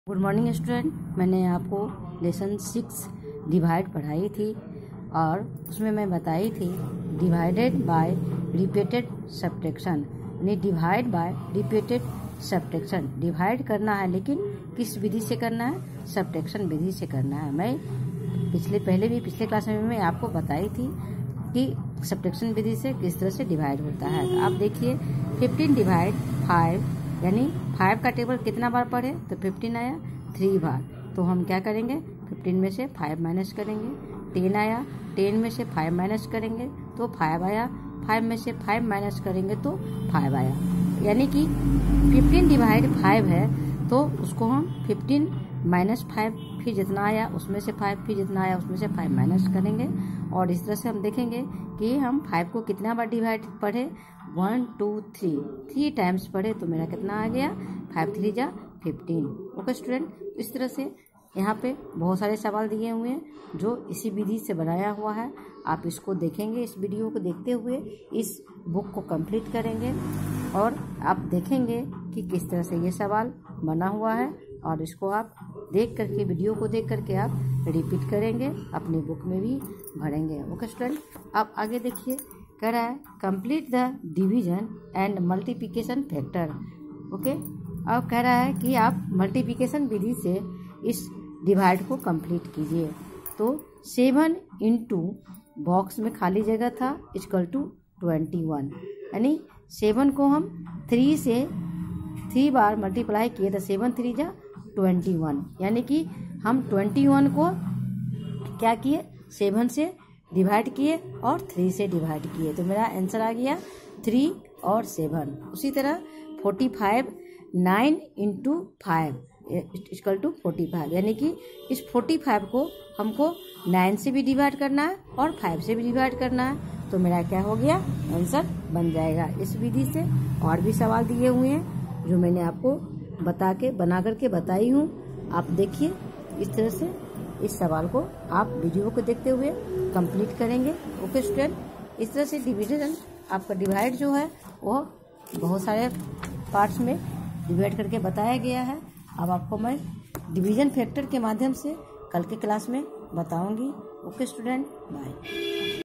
Good morning student. मैंने आपको lesson 6 divide पढ़ाई थी और उसमें मैं बताई थी डिवाइडेड बाय रिपीटेड सब्ट्रैक्शन, यानी divide by repeated subtraction. Divide करना है लेकिन किस विधि से करना है? सब्ट्रैक्शन विधि से करना है। मैं पिछले क्लास में मैं आपको बताई थी कि सब्ट्रैक्शन विधि से किस तरह से डिवाइड होता है। तो आप देखिए 15 डिवाइड 5, यानी 5 का टेबल कितना बार पढ़े तो 15 आया 3 बार। तो हम क्या करेंगे, 15 में से 5 माइनस करेंगे। 10 आया, 10 में से 5 माइनस करेंगे तो 5 आया। 5 में से 5 माइनस करेंगे तो 5 आया। यानी कि 15 डिवाइड 5 है तो उसको हम 15 माइनस 5, फिर जितना आया उसमें से 5, फिर जितना आया उसमें से 5 माइनस करेंगे। और इस तरह से हम देखेंगे कि हम 5 को कितना बार डिवाइड पढ़े, 1 2 3 टाइम्स पढ़े तो मेरा कितना आ गया, 5 3 जा 15। ओके स्टूडेंट, इस तरह से यहाँ पे बहुत सारे सवाल दिए हुए हैं जो इसी विधि से बनाया हुआ है। आप इसको देखेंगे, इस वीडियो को देखते हुए इस बुक को कंप्लीट करेंगे और आप देखेंगे कि किस तरह से ये सवाल बना हुआ है और इसको आप देख करके, वीडियो को देख करके आप रिपीट करेंगे, अपनी बुक में भी भरेंगे। ओके स्टूडेंट, आप आगे देखिए, कह रहा है complete the division and multiplication factor. Okay, अब कह रहा है कि आप मल्टीप्लिकेशन विधि से इस डिवाइड को कंप्लीट कीजिए। तो 7 इंटू बॉक्स में खाली जगह था इक्वल टू 21, यानी 7 को हम 3 से 3 बार मल्टीप्लाई किए तो 7 3 जा 21, यानी कि हम 21 को क्या किए, 7 से डिवाइड किए और 3 से डिवाइड किए। तो मेरा आंसर आ गया 3 और 7। उसी तरह 45 9 इंटू 5 इक्वल टू 45, यानी कि इस 45 को हमको 9 से भी डिवाइड करना है और 5 से भी डिवाइड करना है। तो मेरा क्या हो गया, आंसर बन जाएगा। इस विधि से और भी सवाल दिए हुए हैं जो मैंने आपको बना करके बताई हूँ। आप देखिए, इस तरह से इस सवाल को आप वीडियो को देखते हुए कंप्लीट करेंगे। ओके स्टूडेंट, इस तरह से डिवीजन आपका डिवाइड जो है वो बहुत सारे पार्ट्स में डिवाइड करके बताया गया है। अब आपको मैं डिवीजन फैक्टर के माध्यम से कल के क्लास में बताऊंगी। Okay student, bye.